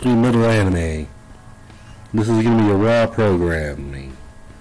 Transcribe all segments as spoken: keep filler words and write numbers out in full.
Middle Anime. This is going to be a raw programming.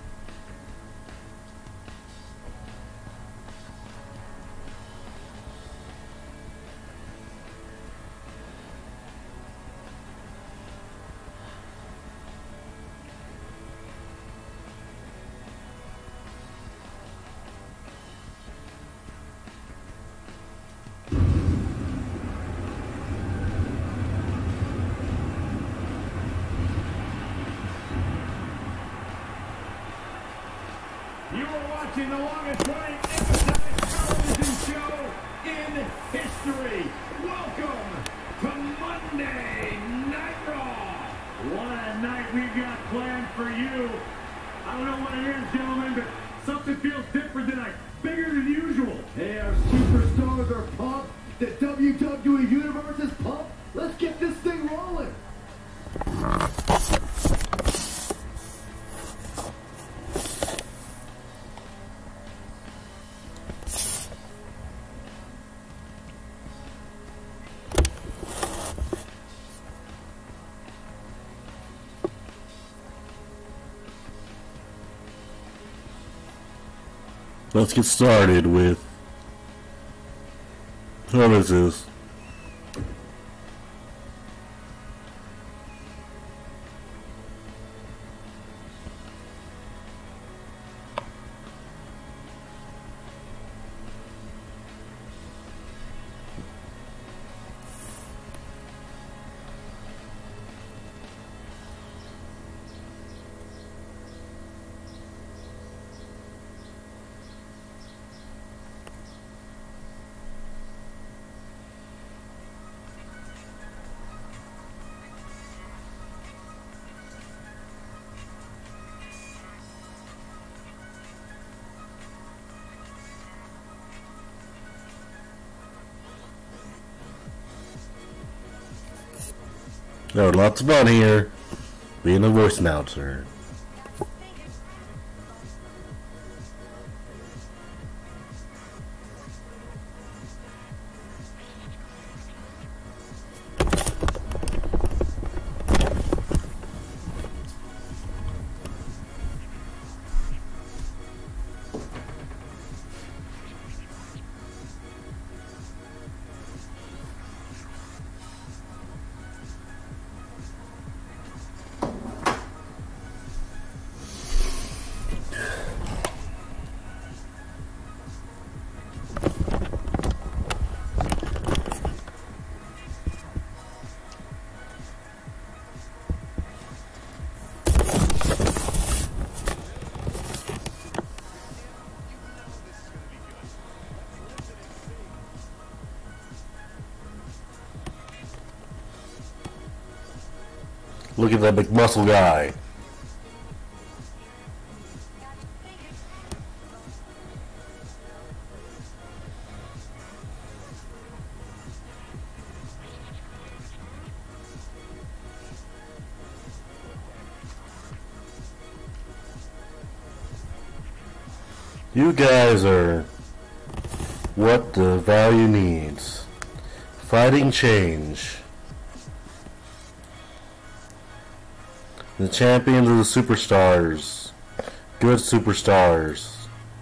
You are watching the longest running television show in history. Welcome to Monday Night Raw. What a night we've got planned for you. I don't know what it is, gentlemen, but something feels different tonight. Bigger than usual. Hey, our superstars are pumped. The W W E Universe is pumped. Let's get this thing rolling. Let's get started with what is this? There are lots of fun here being a voice announcer. Look at that big muscle guy. You guys are what the value needs. Fighting change. The champions of the superstars. Good superstars.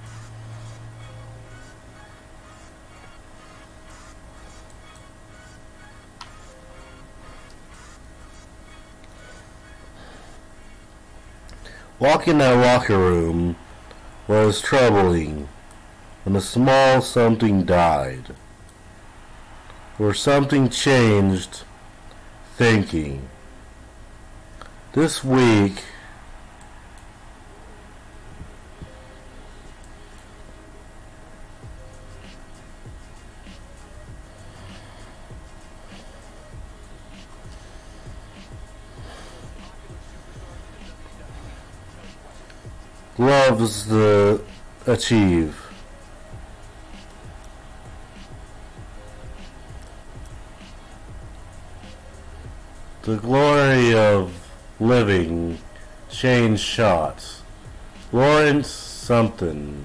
Walking in that locker room was troubling when a small something died. Or something changed thinking. This week, loves to achieve. The glory of living change shots. Lawrence something.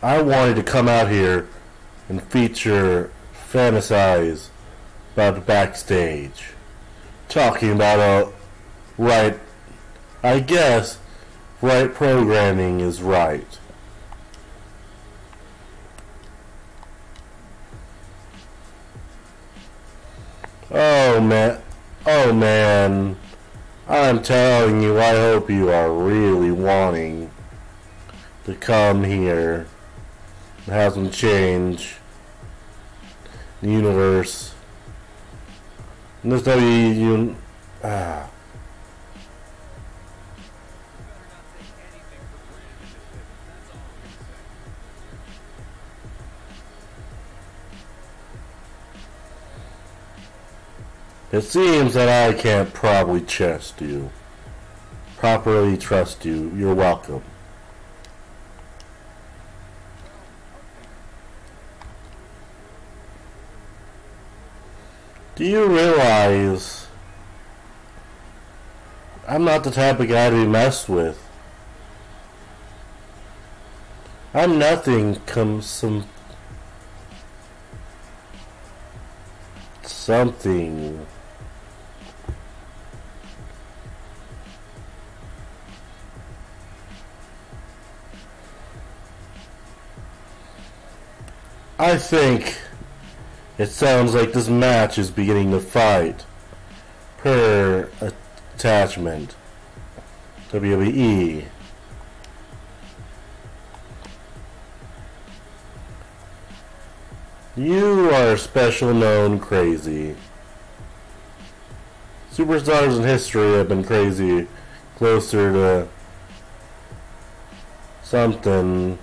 I wanted to come out here and feature, fantasize about the backstage. Talking about a right, I guess, right programming is right. Oh man, oh man, I'm telling you, I hope you are really wanting to come here and have some change the universe. And this W you ah. It seems that I can't probably trust you. Properly trust you. You're welcome. Do you realize I'm not the type of guy to be messed with? I'm nothing come some something. I think it sounds like this match is beginning to fight per attachment. W W E. You are special known crazy. Superstars in history have been crazy closer to something.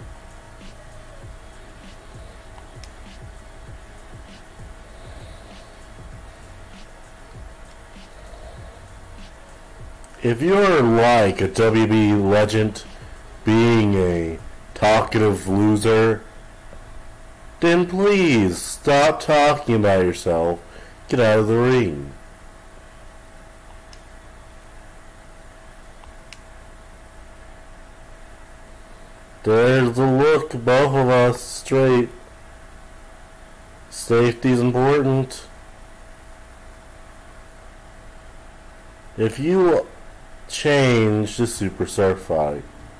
If you're like a W W E legend, being a talkative loser, then please stop talking about yourself. Get out of the ring. There's the look, both of us straight. Safety's important. If you change the Superstar fight,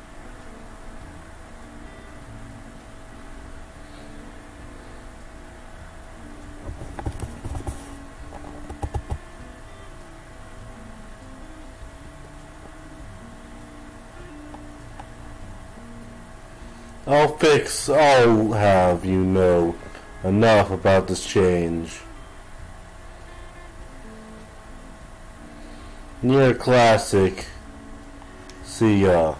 I'll fix, I'll have you know enough about this change. You're a classic. See ya.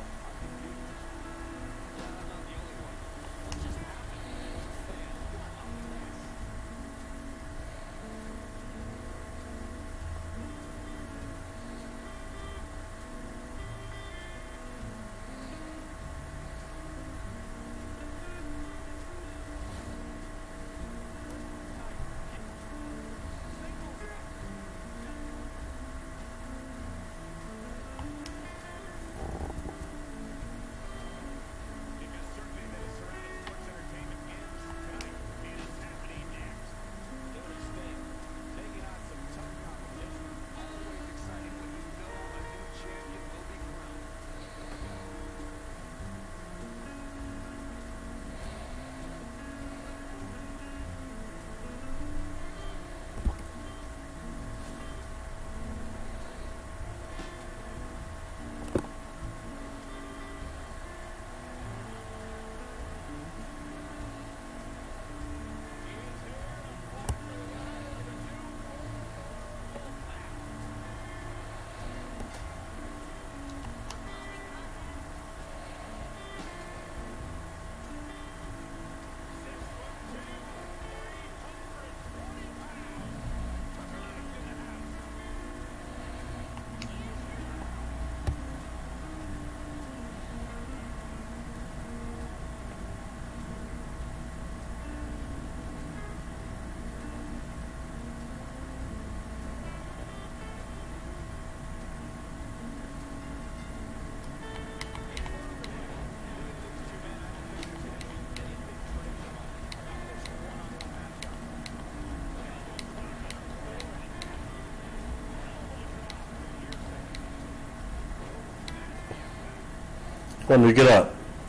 When we get up.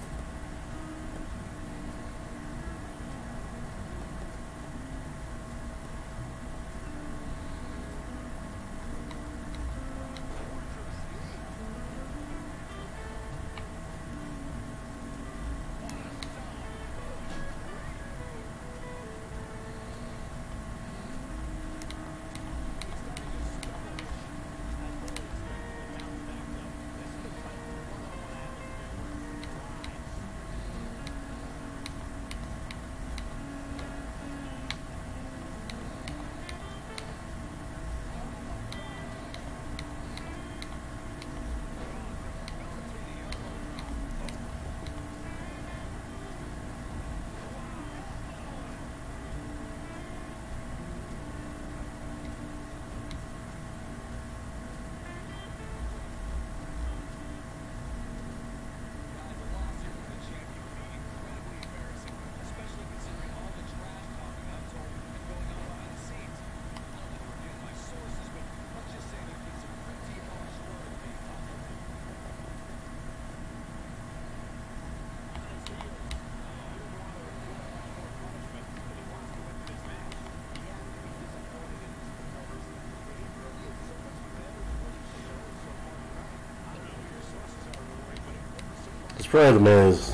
It's probably the Miz.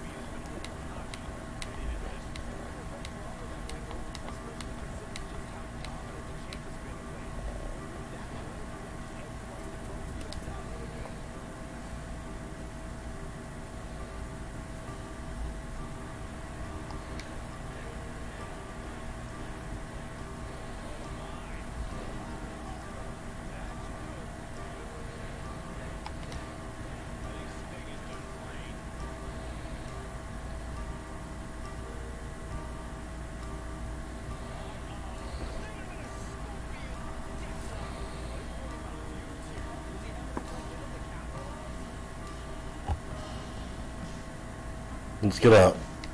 Let's get up.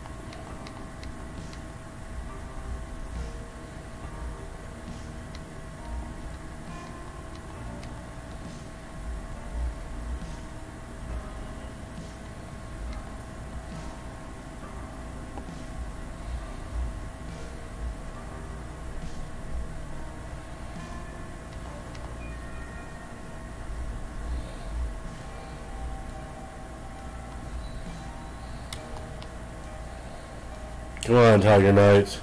Come on, Tiger Knights.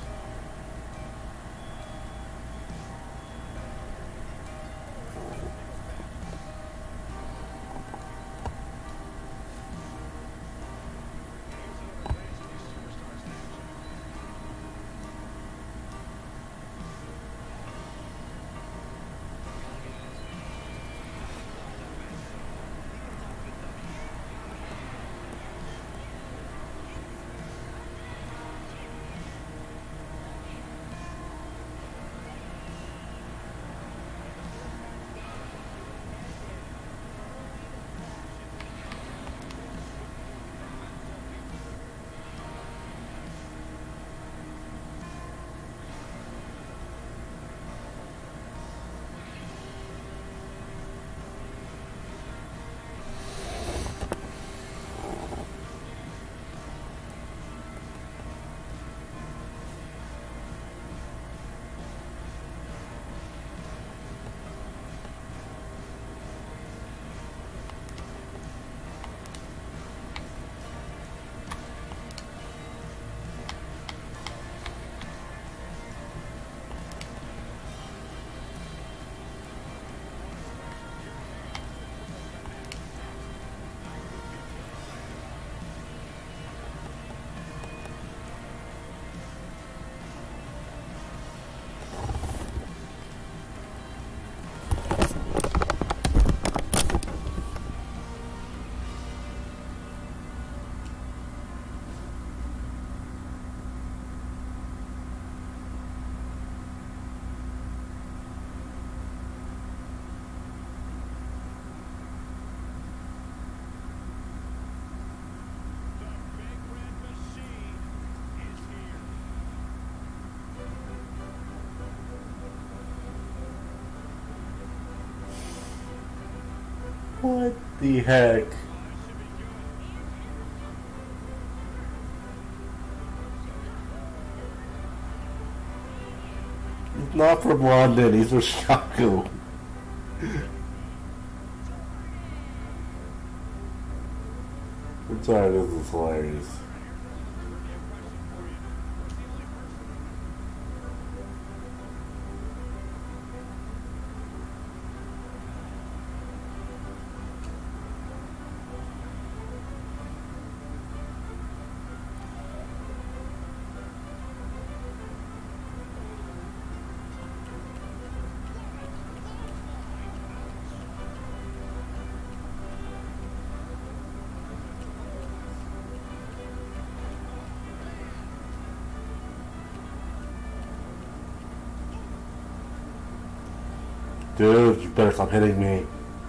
What the heck? Not from London, he's from Chicago. I'm sorry, this is hilarious. Dude, you better stop hitting me.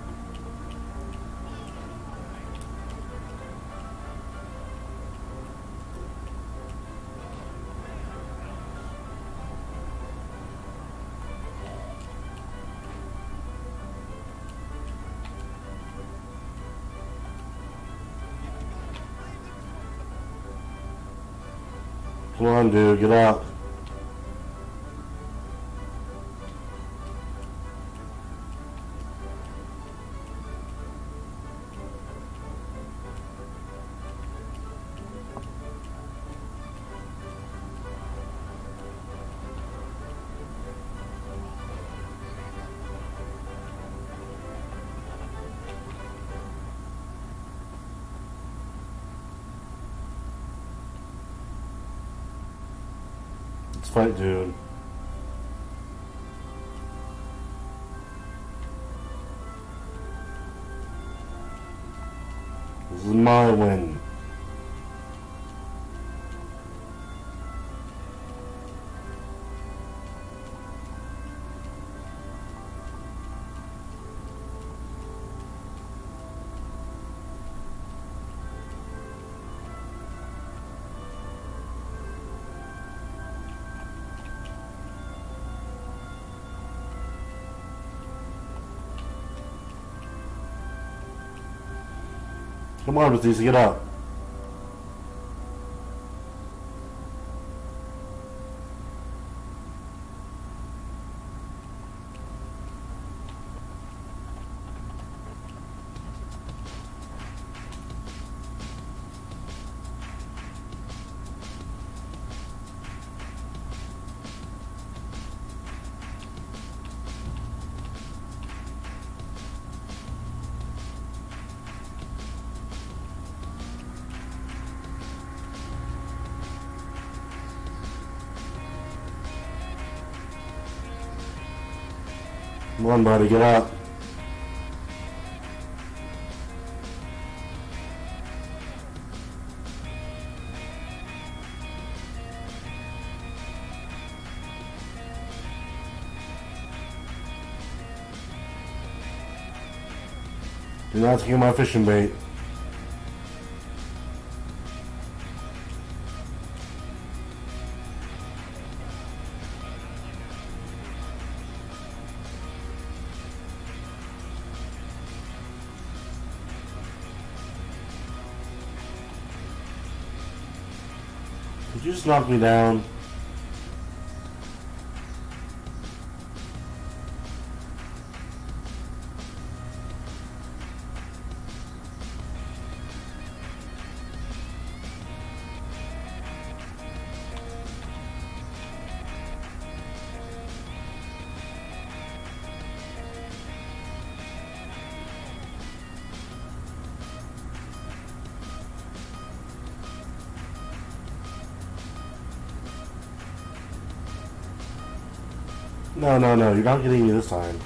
Come on, dude, get out. Let's fight, dude. This is my win. Come on, Batista, get up. Come on, buddy, get up. Do not take my fishing bait. Did you just knock me down? No, no, no, you're not getting me this time.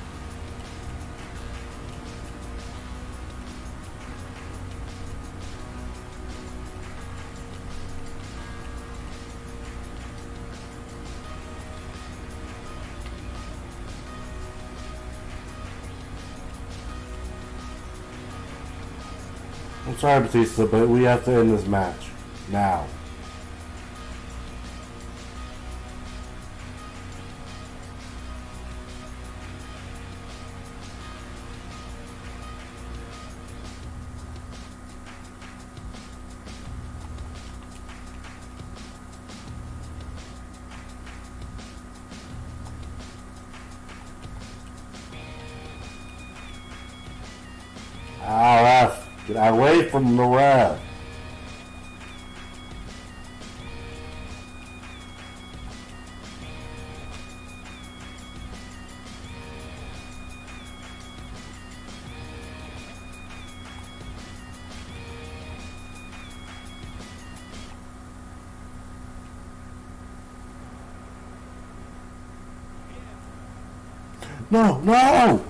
I'm sorry, Batista, but we have to end this match. Now. Ah, ref. Get away from the ref. No, no!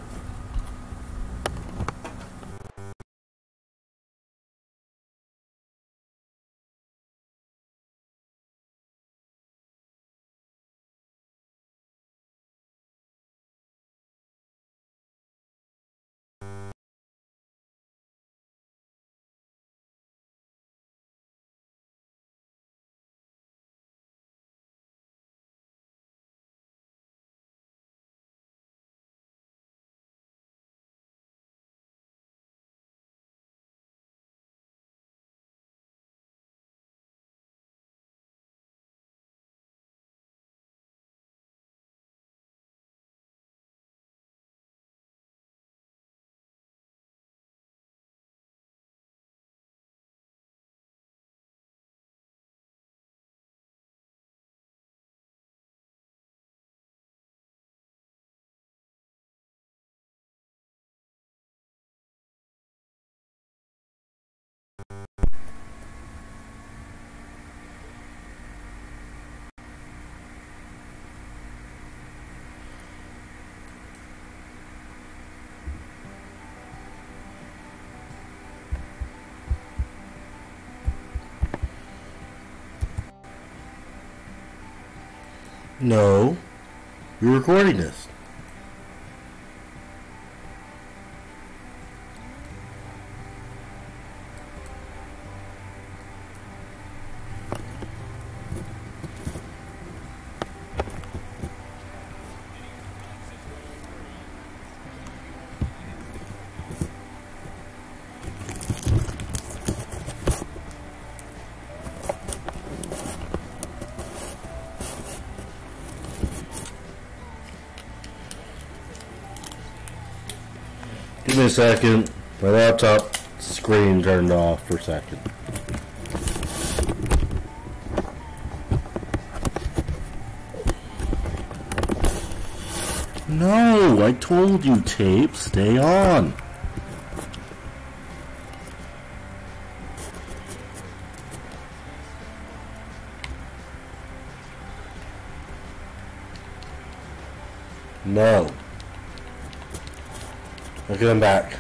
No. You're recording this. Give me a second. My laptop screen turned off for a second. No, I told you, tape, stay on. No. Look at him back.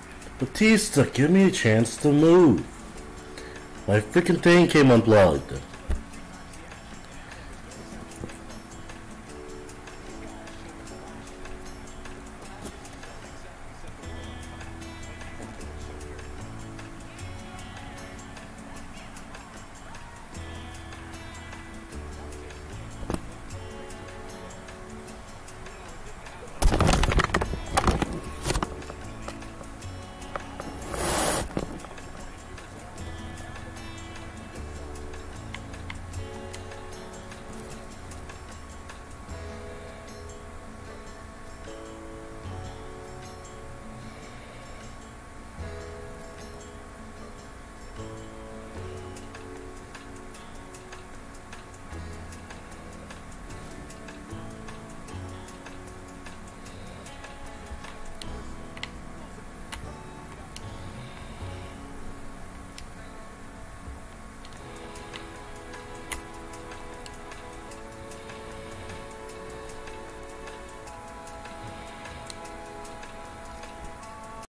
Batista, give me a chance to move. My freaking thing came unplugged.